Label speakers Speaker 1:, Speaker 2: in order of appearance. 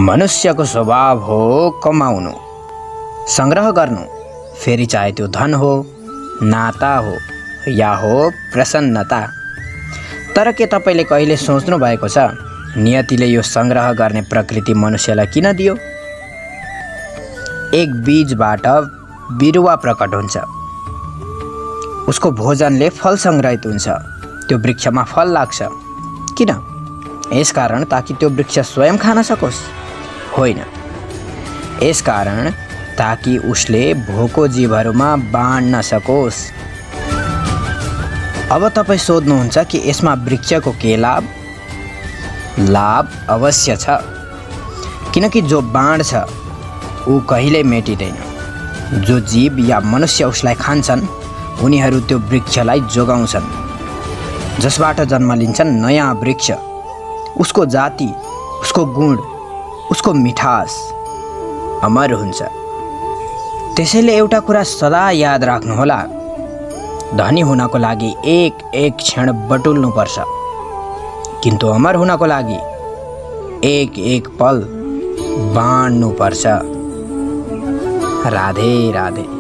Speaker 1: मनुष्यको स्वभाव हो कमाउनु, संग्रह गर्नु, फेरि चाहे त्यो धन हो, नाता हो या हो प्रसन्नता। तर के तपाईले कहिले सोच्नु भएको छ नियतिले यो संग्रह गर्ने प्रकृति मनुष्यलाई किन दियो? एक बीजबाट बिरुवा प्रकट हुन्छ, उसको भोजनले फल संग्रहित हुन्छ, त्यो वृक्षमा फल लाग्छ। किन? यसकारण ताकि त्यो वृक्ष स्वयं खान सकोस्? होइन, यसकारण ताकि उसले भोको जीवहरूमा बाँड्न सकोस्। अब तपाईँ सोध्नुहुन्छ कि यसमा वृक्षको के लाभ? लाभ अवश्य छ, किनकि जो बाँड्छ ऊ कहिल्यै मेटिँदैन। जो जीव या मनुष्य उसलाई खान्छन् उनीहरू त्यो वृक्षलाई जोगाउँछन्, जसबाट जन्म लिन्छन् नयाँ वृक्ष। उसको जाति, उसको गुण, उसको मिठास अमर हुन्छ। त्यसैले एउटा कुरा सदा याद राख्नुहोला, धनी हुनको लागि एक एक क्षण बटुल्नुपर्छ, किन्तु अमर हुनको लागि एक एक पल बाँड्नुपर्छ। राधे राधे।